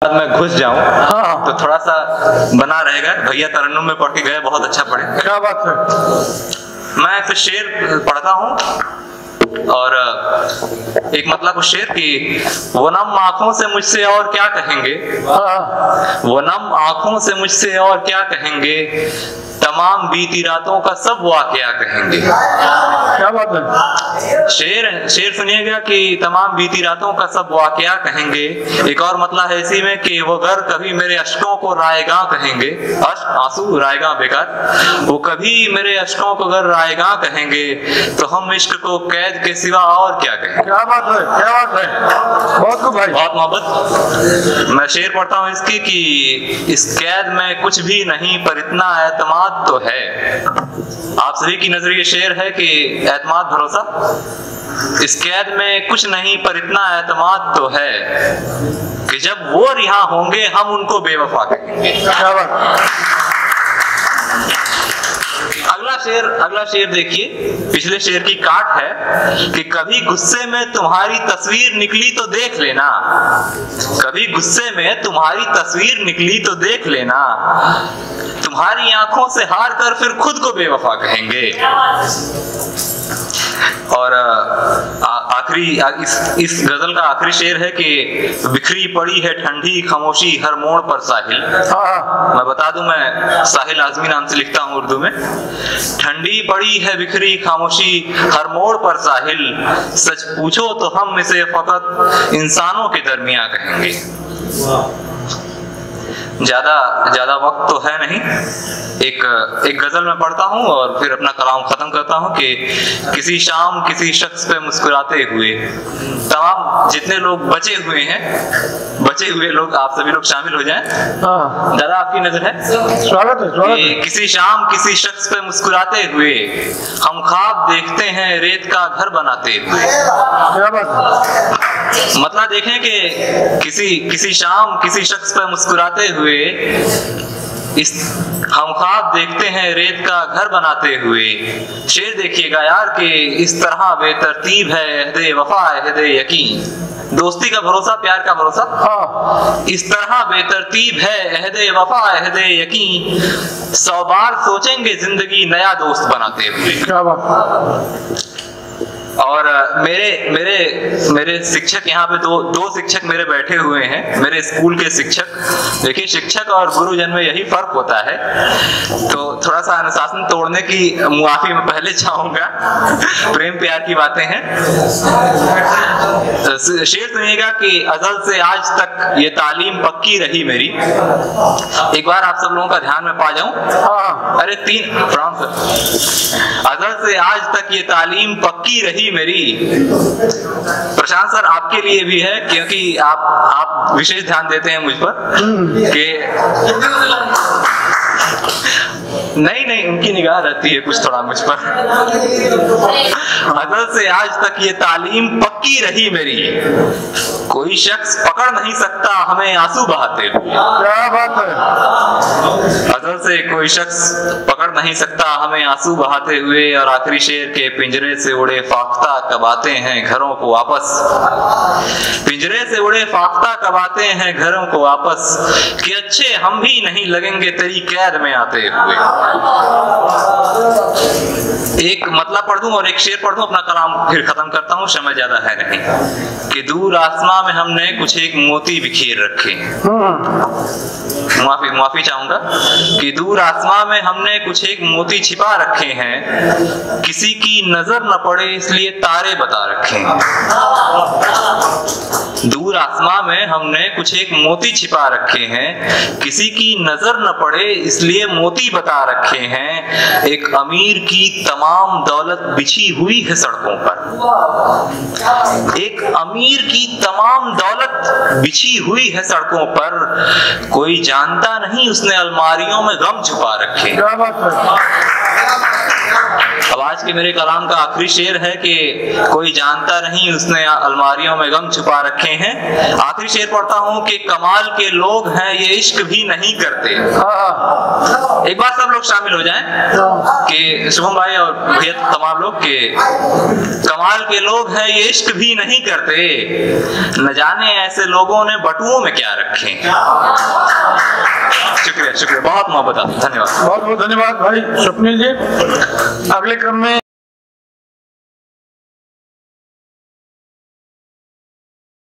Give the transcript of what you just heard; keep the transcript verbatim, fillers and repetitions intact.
मैं घुस जाऊं हाँ। तो थोड़ा सा बना रहेगा। भैया तरन्नुम में पढ़ के गए, बहुत अच्छा पढ़े। क्या बात है। मैं फिर शेर पढ़ता हूँ और एक मतलब कुछ शेर की, वो नम आंखों से मुझसे और क्या कहेंगे, हाँ। वो नम आंखों से मुझसे और क्या कहेंगे, तमाम बीती रातों का सब वाकया कहेंगे। क्या बात है। शेर शेर सुनिएगा कि तमाम बीती रातों का सब वाकया कहेंगे। एक और मतलब है इसी में कि वो घर कभी मेरे अश्कों को रायगा कहेंगे, अश्क आंसू रायगा बेकार, वो कभी मेरे अश्कों को घर रायगा कहेंगे, तो हम इश्क को कैद के सिवा और क्या कहेंगे। क्या बात है, क्या बात है, बहुत खूब भाई, बहुत मोहब्बत। मैं शेर पढ़ता हूँ इसकी कि इस कैद में कुछ भी नहीं पर इतना एतमाद तो है। आप सभी की नजर ये शेर है कि एतमाद भरोसा, इस कैद में कुछ नहीं पर इतना एतमाद तो है कि जब वो रिहा होंगे हम उनको बेवफा कहेंगे। क्या बात। अगला शेर अगला शेर देखिए, पिछले शेर की काट है कि कभी गुस्से में तुम्हारी तस्वीर निकली तो देख लेना, कभी गुस्से में तुम्हारी तस्वीर निकली तो देख लेना, तुम्हारी आंखों से हार कर फिर खुद को बेवफा कहेंगे। और आखिरी इस इस गजल का आखिरी शेर है कि बिखरी पड़ी है ठंडी खामोशी हर मोड़ पर साहिल। हाँ। मैं बता दूं, मैं साहिल आजमी नाम से लिखता हूं उर्दू में। ठंडी पड़ी है बिखरी खामोशी हर मोड़ पर साहिल, सच पूछो तो हम इसे फकत इंसानों के दरमियां कहेंगे। ज्यादा ज्यादा वक्त तो है नहीं, एक एक गजल में पढ़ता हूँ और फिर अपना कलाम खत्म करता हूँ कि किसी शाम किसी शख्स पे मुस्कुराते हुए, तमाम जितने लोग बचे हुए हैं, बचे हुए लोग आप सभी लोग शामिल हो जाएं। हाँ। दादा आपकी नजर है, स्वागत है, स्वागत है। किसी शाम किसी शख्स पे मुस्कुराते हुए हम ख्वाब देखते हैं रेत का घर बनाते हुए। क्या बात। मतलब देखें कि किसी किसी शाम किसी शख्स पे मुस्कुराते हुए इस हम ख्वाब देखते हैं रेत का घर बनाते हुए। शेर देखिएगा यार कि इस तरह बेतरतीब है अहदे वफा अहदे यकीन, दोस्ती का भरोसा प्यार का भरोसा। हाँ। इस तरह बेतरतीब है अहदे वफा अहदे यकीन, सौ बार सोचेंगे जिंदगी नया दोस्त बनाते हुए। क्या बात। और मेरे मेरे मेरे शिक्षक यहाँ पे दो दो शिक्षक मेरे बैठे हुए हैं, मेरे स्कूल के शिक्षक। देखिए शिक्षक और गुरुजन में यही फर्क होता है, तो थोड़ा सा अनुशासन तोड़ने की मुआफी मैं पहले चाहूंगा, प्रेम प्यार की बातें हैं। शेर सुनिएगा कि अज़ल से आज तक ये तालीम पक्की रही मेरी। एक बार आप सब लोगों का ध्यान में पा जाऊं। हाँ। अरे तीन अज़ल से आज तक ये तालीम पक्की रही मेरी। प्रशांत सर आपके लिए भी है, क्योंकि आप आप विशेष ध्यान देते हैं मुझ पर कि नहीं नहीं उनकी निगाह रहती है कुछ थोड़ा मुझ पर। अज़ल से आज तक ये तालीम पक्की रही मेरी, कोई शख्स पकड़ नहीं सकता हमें आंसू बहाते हुए। क्या बात है। अज़ल से कोई शख्स पकड़ नहीं सकता हमें आंसू बहाते हुए। और आखिरी शेर के पिंजरे से उड़े फाख्ता कब आते हैं घरों को वापस, पिंजरे से उड़े फाख्ता कब आते हैं घरों को वापस, कि अच्छे हम भी नहीं लगेंगे तेरी कैद में आते हुए। एक मतलब पढ़ दूं और एक शेर पढ़ दूं, अपना कलाम फिर खत्म करता हूं, समय ज्यादा है नहीं। कि दूर आसमां में हमने कुछ एक मोती बिखेर रखे, माफी माफी चाहूंगा, कि दूर आसमां में हमने कुछ एक मोती छिपा रखे हैं, किसी की नजर न पड़े इसलिए तारे बता रखे हैं। दूर आसमां में हमने कुछ एक मोती छिपा रखे हैं, किसी की नजर न पड़े इसलिए मोती बता रखे हैं। एक अमीर की तमाम दौलत बिछी हुई है सड़कों पर, एक अमीर की तमाम दौलत बिछी हुई है सड़कों पर, कोई जानता नहीं उसने अलमारियों में गम छुपा रखे। क्या बात है। अब आज के मेरे कलाम का आखिरी शेर है कि कोई जानता नहीं उसने अलमारियों में गम छुपा रखे हैं। आखिरी शेर पढ़ता हूँ कि कमाल के लोग हैं ये इश्क भी नहीं करते। एक बार सब लोग शामिल हो जाएं कि शुभम भाई और भैया तमाम लोग के कमाल के लोग हैं ये इश्क भी नहीं करते, न जाने ऐसे लोगों ने बटुओं में क्या रखे। शुक्रिया शुक्रिया, बहुत मोहब्बत, धन्यवाद। बहुत बहुत धन्यवाद भाई स्वप्निल जी। अगले क्रम में